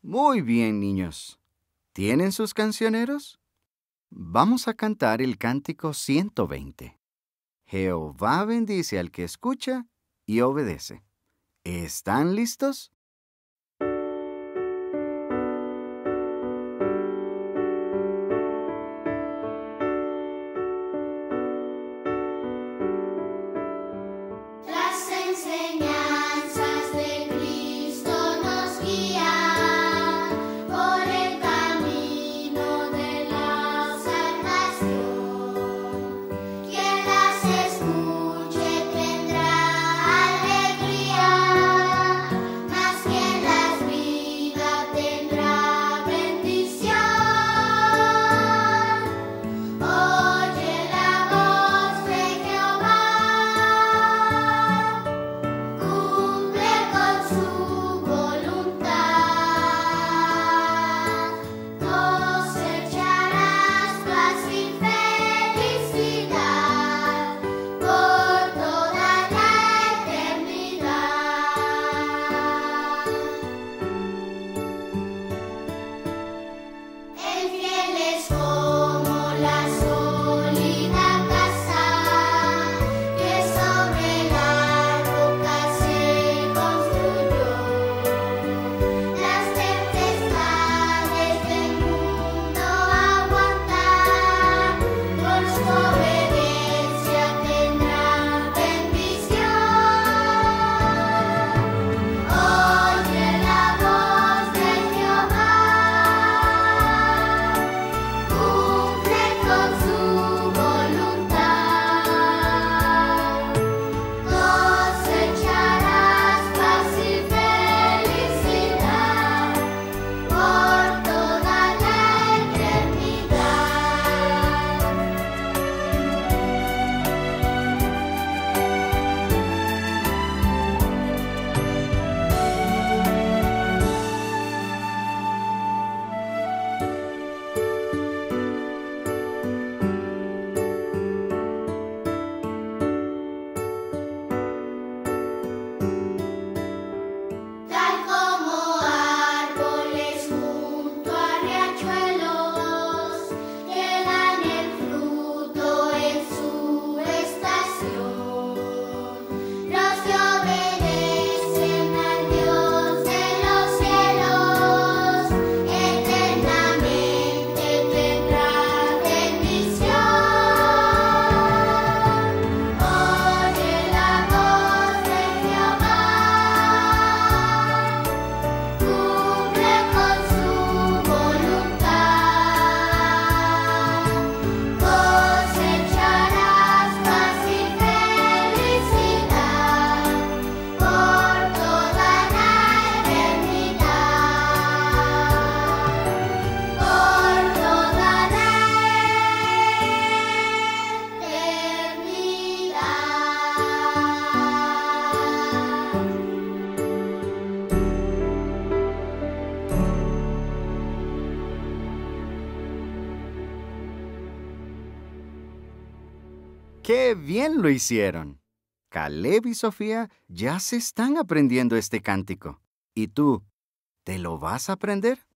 Muy bien, niños. ¿Tienen sus cancioneros? Vamos a cantar el cántico 120. Jehová bendice al que escucha y obedece. ¿Están listos? Las enseñanzas de Cristo nos guían por el camino de la salvación. Quien las escuche tendrá alegría, mas quien las viva tendrá bendición. Oye la voz de Jehová. Cumple con su voluntad, cosecharás paz y felicidad por toda la eternidad. El fiel es como la sólida casa que sobre la roca se construyó. Las tempestades del mundo aguantar, por su obediencia tendrá bendición. Oye la voz de Jehová. Cumple con su voluntad, cosecharás paz y felicidad por toda la eternidad. Tal como árboles junto a riachuelos que dan el fruto en su estación, los que obedecen al Dios de los cielos eternamente tendrán bendición. Oye la voz de Jehová. Cumple con su voluntad, cosecharás paz y felicidad por toda la eternidad, por toda ¡Qué bien lo hicieron! Caleb y Sofía ya se están aprendiendo este cántico. ¿Y tú, te lo vas a aprender?